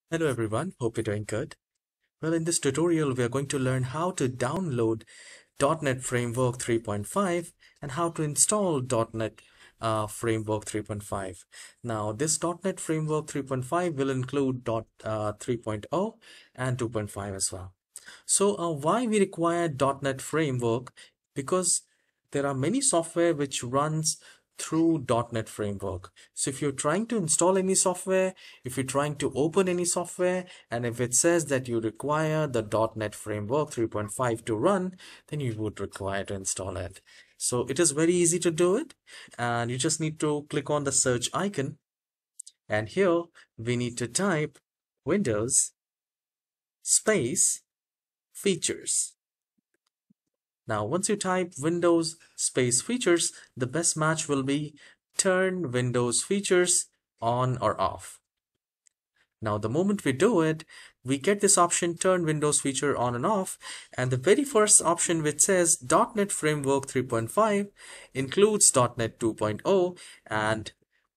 Hello everyone, hope you're doing good. Well, in this tutorial, we are going to learn how to download .NET Framework 3.5 and how to install .NET Framework 3.5. Now, this .NET Framework 3.5 will include 3.0 and 2.5 as well. So, why we require .NET Framework? Because there are many software which runs through .NET Framework. So if you're trying to install any software, if you're trying to open any software, and if it says that you require the .NET Framework 3.5 to run, then you would require to install it. So it is very easy to do it, and you just need to click on the search icon, and here we need to type Windows space features. Now, once you type Windows space features, the best match will be turn Windows features on or off. Now, the moment we do it, we get this option turn Windows feature on and off, and the very first option which says .NET Framework 3.5 includes .NET 2.0 and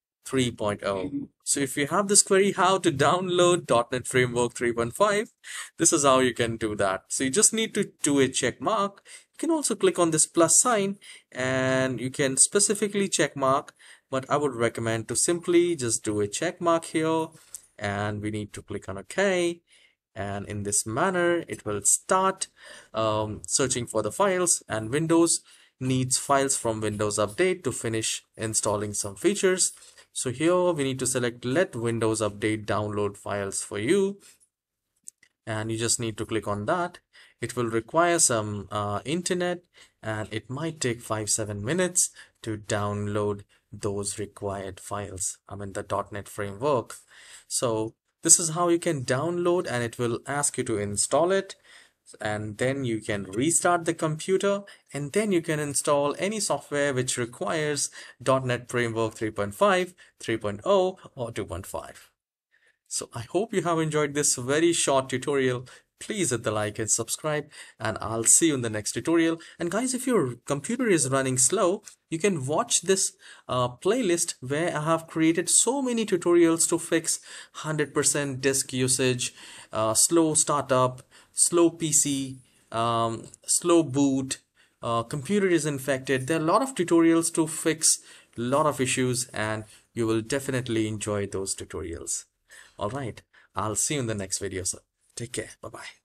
3.0. So if you have this query how to download .NET Framework 3.5, this is how you can do that. So you just need to do a check mark. You can also click on this plus sign and you can specifically check mark, but I would recommend to simply just do a check mark here, and we need to click on OK. And in this manner, it will start searching for the files, and Windows needs files from Windows Update to finish installing some features. So here we need to select let Windows Update download files for you, and you just need to click on that. It will require some internet, and it might take 5-7 minutes to download those required files. The .NET Framework. So this is how you can download, and it will ask you to install it, and then you can restart the computer, and then you can install any software which requires .NET Framework 3.5, 3.0 or 2.5. So I hope you have enjoyed this very short tutorial. Please hit the like and subscribe, and I'll see you in the next tutorial. And guys, if your computer is running slow, you can watch this playlist where I have created so many tutorials to fix 100% disk usage, slow startup, slow PC, slow boot, computer is infected. There are a lot of tutorials to fix a lot of issues, and you will definitely enjoy those tutorials. All right, I'll see you in the next video, sir. Take care. Bye-bye.